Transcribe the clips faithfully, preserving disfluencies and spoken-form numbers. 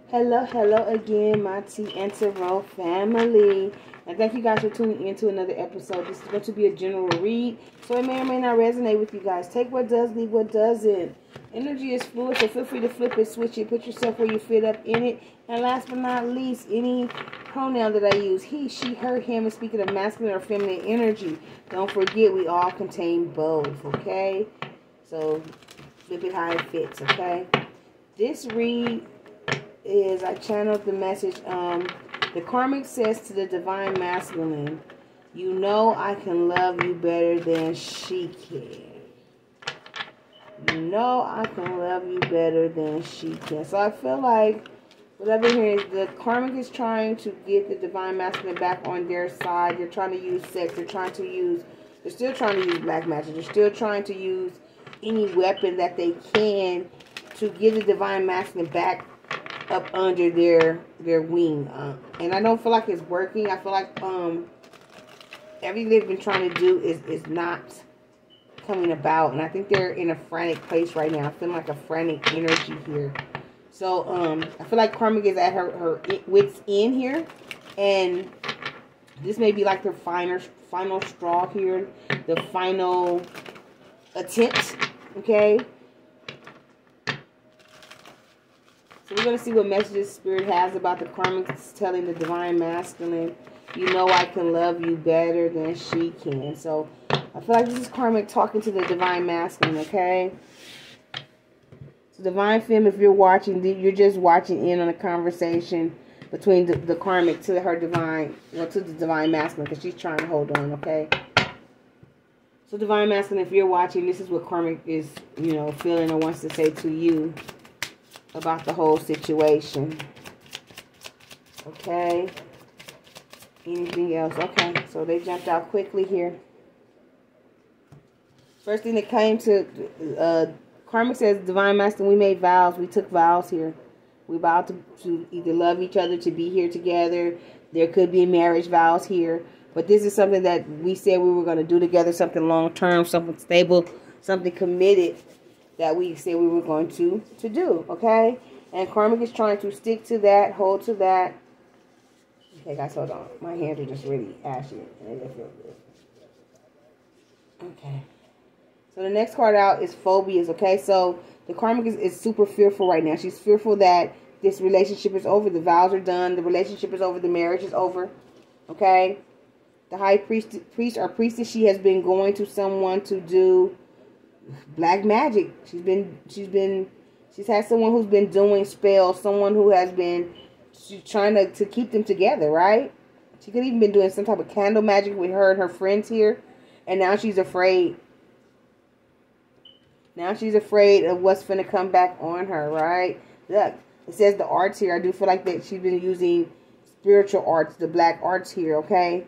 Hello, hello again, my T and Tarot family. And thank you guys for tuning in to another episode. This is going to be a general read, so it may or may not resonate with you guys. Take what does, leave what doesn't. Energy is fluid, so feel free to flip it, switch it, put yourself where you fit up in it. And last but not least, any pronoun that I use, he, she, her, him, is speaking of masculine or feminine energy. Don't forget, we all contain both, okay? So flip it how it fits, okay? This read is, I channeled the message, um, the karmic says to the divine masculine, you know I can love you better than she can. You know I can love you better than she can. So I feel like what I've been hearing is the karmic is trying to get the divine masculine back on their side. They're trying to use sex. They're trying to use, they're still trying to use black magic. They're still trying to use any weapon that they can to get the divine masculine back up under their their wing, uh, and I don't feel like it's working. I feel like um everything they've been trying to do is is not coming about, and I think they're in a frantic place right now. I feel like a frantic energy here. So um I feel like karmic is at her her wits end here, and this may be like their final final straw here, the final attempt. Okay. So we're going to see what messages Spirit has about the karmic telling the divine masculine, you know I can love you better than she can. So I feel like this is karmic talking to the divine masculine, okay? So divine femme, if you're watching, you're just watching in on a conversation between the, the karmic to her divine, well, to the divine masculine, because she's trying to hold on, okay? So divine masculine, if you're watching, this is what karmic is, you know, feeling or wants to say to you about the whole situation. Okay. Anything else? Okay. So they jumped out quickly here. First thing that came to uh, karmic says, divine masculine, we made vows. We took vows here. We vowed to, to either love each other, to be here together. There could be marriage vows here. But this is something that we said we were going to do together. Something long term, something stable, something committed that we said we were going to, to do, okay? And karmic is trying to stick to that, hold to that. Okay, guys, hold on. My hands are just really ashy. And they feel good. Okay. So the next card out is phobias, okay? So the karmic is, is super fearful right now. She's fearful that this relationship is over. The vows are done. The relationship is over. The marriage is over, okay? The high priest, priest or priestess, she has been going to someone to do black magic. She's been, she's been, she's had someone who's been doing spells, someone who has been, she's trying to, to keep them together, right? She could even been doing some type of candle magic with her and her friends here. And now she's afraid. Now she's afraid of what's going to come back on her, right? Look, it says the arts here. I do feel like that she's been using spiritual arts, the black arts here, okay?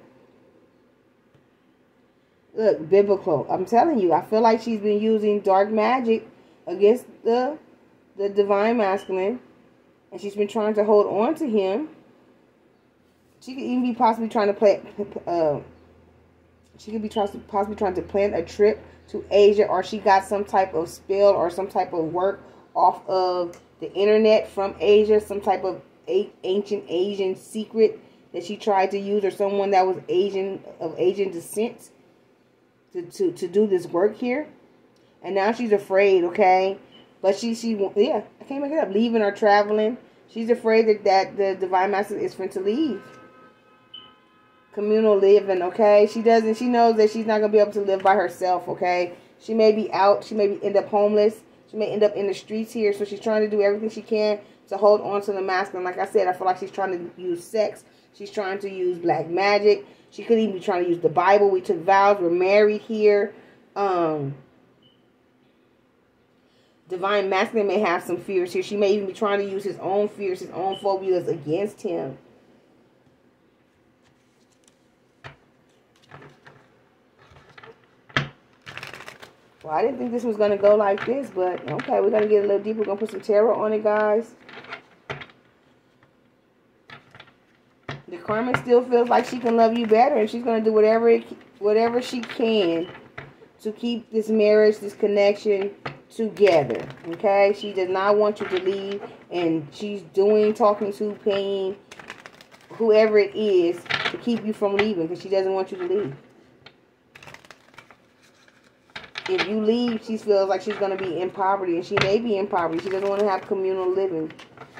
Look, biblical. I'm telling you, I feel like she's been using dark magic against the the divine masculine, and she's been trying to hold on to him. She could even be possibly trying to play. Uh, she could be trying to, possibly trying to plan a trip to Asia, or she got some type of spell or some type of work off of the internet from Asia, some type of a, ancient Asian secret that she tried to use, or someone that was Asian of Asian descent. To, to, to do this work here. And now she's afraid, okay? But she, she yeah, I can't make it up. Leaving or traveling. She's afraid that, that the divine master is going to leave. Communal living, okay? She doesn't, she knows that she's not going to be able to live by herself, okay? She may be out. She may be, end up homeless. She may end up in the streets here. So she's trying to do everything she can to hold on to the masculine. Like I said, I feel like she's trying to use sex. She's trying to use black magic. She could even be trying to use the Bible. We took vows. We're married here. Um, divine masculine may have some fears here. She may even be trying to use his own fears, his own phobias against him. Well, I didn't think this was going to go like this, but okay, we're going to get a little deeper. We're going to put some tarot on it, guys. The karmic still feels like she can love you better, and she's going to do whatever it, whatever she can to keep this marriage, this connection, together. Okay? She does not want you to leave. And she's doing, talking to, paying, whoever it is, to keep you from leaving. Because she doesn't want you to leave. If you leave, she feels like she's going to be in poverty. And she may be in poverty. She doesn't want to have communal living.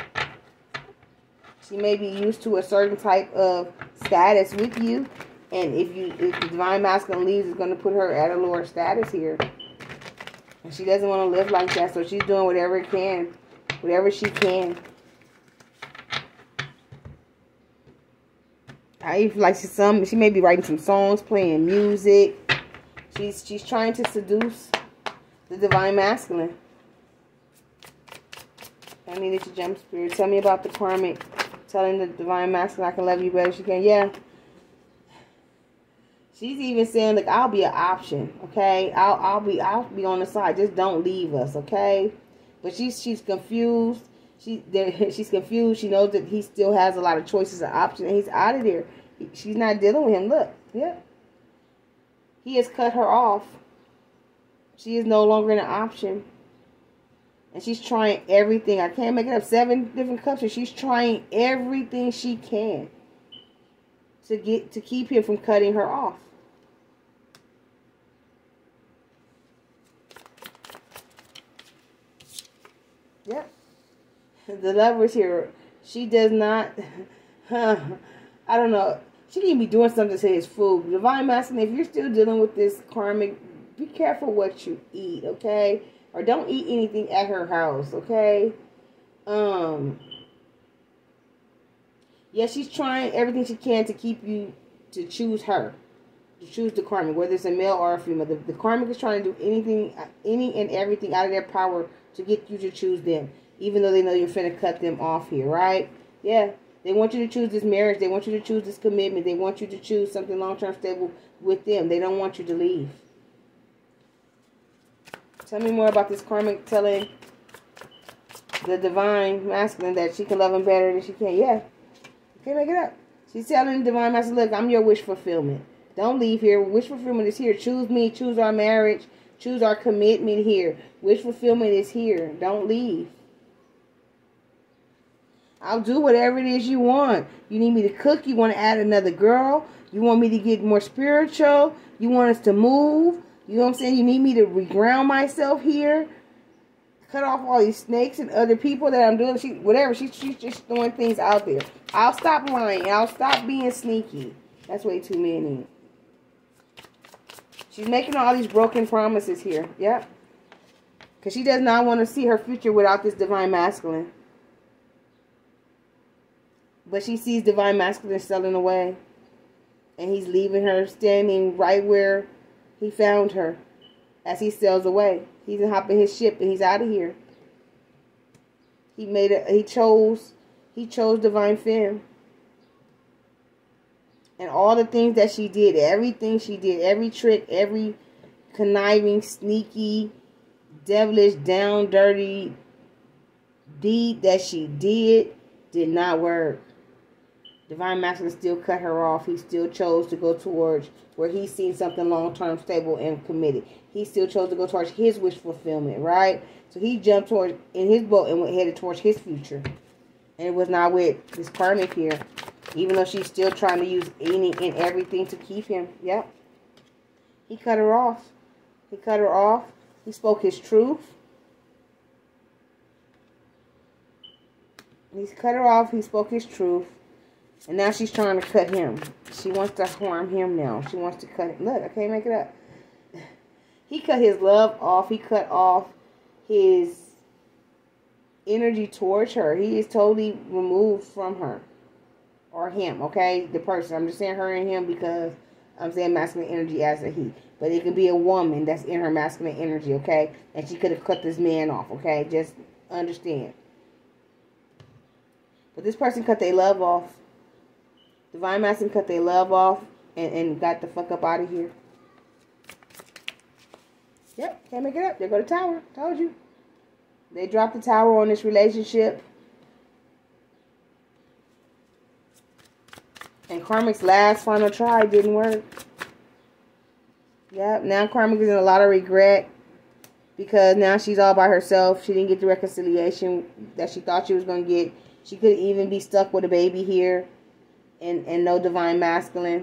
She may be used to a certain type of status with you. And if you, if the Divine Masculine leaves, it's going to put her at a lower status here. And she doesn't want to live like that. So she's doing whatever it can. Whatever she can. I feel like she's some, she may be writing some songs, playing music. She's, she's trying to seduce the Divine Masculine. I needed to jump spirit. Tell me about the karmic. Telling the Divine Masculine I can love you better she can. Yeah. She's even saying, look, I'll be an option. Okay. I'll I'll be I'll be on the side. Just don't leave us, okay? But she's she's confused. She she's confused. She knows that he still has a lot of choices and options, and he's out of there. She's not dealing with him. Look, yeah. He has cut her off. She is no longer an option. And she's trying everything. I can't make it up. Seven different cups. And she's trying everything she can to get to keep him from cutting her off. Yep. The Lovers here. She does not. Huh, I don't know. She can be doing something to his food. Divine Masculine, if you're still dealing with this karmic, be careful what you eat, okay? Or don't eat anything at her house, okay? Um, yeah, she's trying everything she can to keep you to choose her. To choose the karmic, whether it's a male or a female. The, the karmic is trying to do anything, any and everything out of their power to get you to choose them. Even though they know you're finna cut them off here, right? Yeah. They want you to choose this marriage. They want you to choose this commitment. They want you to choose something long-term stable with them. They don't want you to leave. Tell me more about this karmic telling the Divine Masculine that she can love him better than she can. Yeah. Can't make it up. She's telling the Divine Masculine, look, I'm your wish fulfillment. Don't leave here. Wish fulfillment is here. Choose me. Choose our marriage. Choose our commitment here. Wish fulfillment is here. Don't leave. I'll do whatever it is you want. You need me to cook. You want to add another girl. You want me to get more spiritual. You want us to move. You know what I'm saying? You need me to reground myself here. Cut off all these snakes and other people that I'm doing. She, whatever. She, she's just throwing things out there. I'll stop lying. I'll stop being sneaky. That's way too many. She's making all these broken promises here. Yep. Because she does not want to see her future without this Divine Masculine. But she sees Divine Masculine selling away. And he's leaving her standing right where he found her. As he sails away. He's hopping his ship and he's out of here. He made it. He chose. He chose Divine Femme. And all the things that she did. Everything she did. Every trick. Every conniving, sneaky, devilish, down, dirty deed that she did. Did not work. Divine Masculine still cut her off. He still chose to go towards where he's seen something long-term, stable, and committed. He still chose to go towards his wish fulfillment, right? So he jumped towards in his boat and went headed towards his future. And it was not with this karmic here. Even though she's still trying to use any and everything to keep him. Yep. He cut her off. He cut her off. He spoke his truth. He's cut her off. He spoke his truth. And now she's trying to cut him. She wants to harm him now. She wants to cut him. Look, I can't make it up. He cut his love off. He cut off his energy towards her. He is totally removed from her. Or him, okay? The person. I'm just saying her and him because I'm saying masculine energy as a he. But it could be a woman that's in her masculine energy, okay? And she could have cut this man off, okay? Just understand. But this person cut their love off. Divine Masculine cut their love off and, and got the fuck up out of here. Yep, can't make it up. They go to the tower. Told you. They dropped the tower on this relationship. And Karmic's last final try didn't work. Yep, now Karmic is in a lot of regret because now she's all by herself. She didn't get the reconciliation that she thought she was going to get. She could even be stuck with a baby here and, and no divine masculine.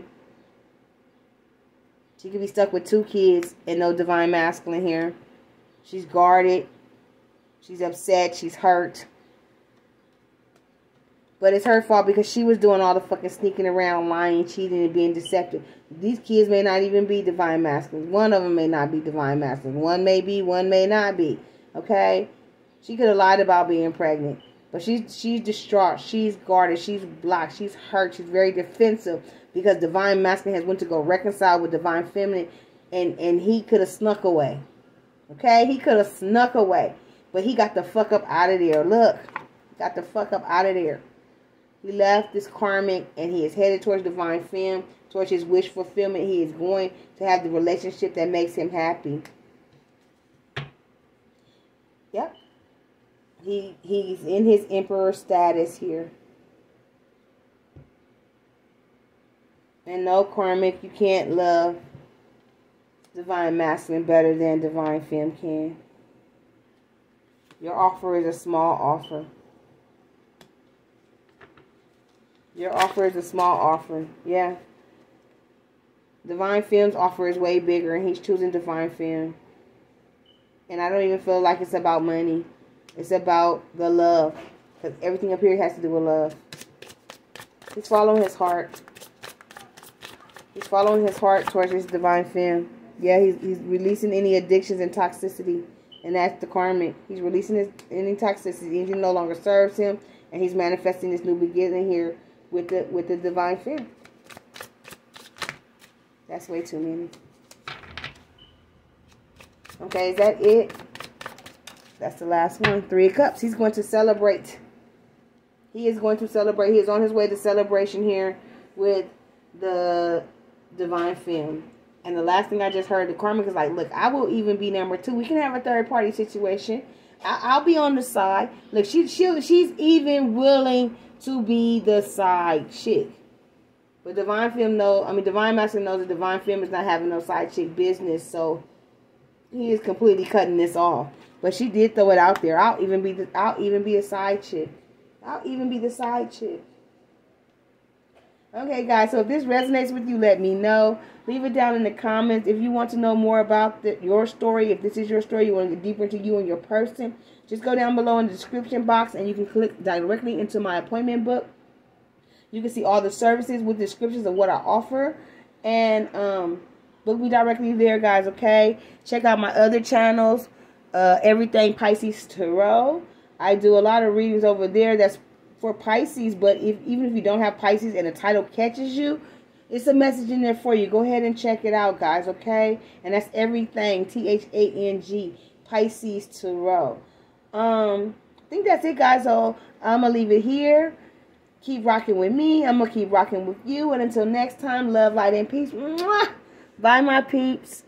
She could be stuck with two kids and no divine masculine here. She's guarded. She's upset. She's hurt. But it's her fault because she was doing all the fucking sneaking around, lying, cheating, and being deceptive. These kids may not even be divine masculines. One of them may not be divine masculines. One may be, one may not be. Okay? She could have lied about being pregnant. But she's, she's distraught. She's guarded. She's blocked. She's hurt. She's very defensive because divine masculine has went to go reconcile with divine feminine. And, and he could have snuck away. Okay? He could have snuck away. But he got the fuck up out of there. Look. Got the fuck up out of there. He left this karmic and he is headed towards divine femme, towards his wish fulfillment. He is going to have the relationship that makes him happy. Yep. He he's in his emperor status here. And no, karmic, you can't love divine masculine better than divine femme can. Your offer is a small offer. Your offer is a small offer. Yeah. Divine Femme's offer is way bigger, and he's choosing Divine Femme. And I don't even feel like it's about money. It's about the love. Because everything up here has to do with love. He's following his heart. He's following his heart towards his Divine Femme. Yeah, he's, he's releasing any addictions and toxicity. And that's the karmic. He's releasing his, any toxicity. Anything no longer serves him. And he's manifesting this new beginning here. With the with the divine femme. That's way too many. Okay, is that it? That's the last one. Three of Cups. He's going to celebrate. He is going to celebrate. He is on his way to celebration here with the divine femme. And the last thing I just heard, the karmic is like, look, I will even be number two. We can have a third party situation. I, I'll be on the side. Look, she she she's even willing to be the side chick. But divine femme know, I mean divine masculine knows that divine femme is not having no side chick business, so he is completely cutting this off. But she did throw it out there. I'll even be the, I'll even be a side chick. I'll even be the side chick. Okay, guys, so if this resonates with you, let me know. Leave it down in the comments. If you want to know more about the, your story, if this is your story, you want to get deeper into you and your person, just go down below in the description box and you can click directly into my appointment book. You can see all the services with descriptions of what I offer. And um, book me directly there, guys, okay? Check out my other channels, uh, Everything Pisces Tarot. I do a lot of readings over there that's for Pisces, but if even if you don't have Pisces and the title catches you, it's a message in there for you. Go ahead and check it out, guys, okay? And that's Everything, T H A N G, Pisces Tarot. Um, I think that's it, guys. So I'm going to leave it here. Keep rocking with me. I'm going to keep rocking with you. And until next time, love, light, and peace. Mwah! Bye, my peeps.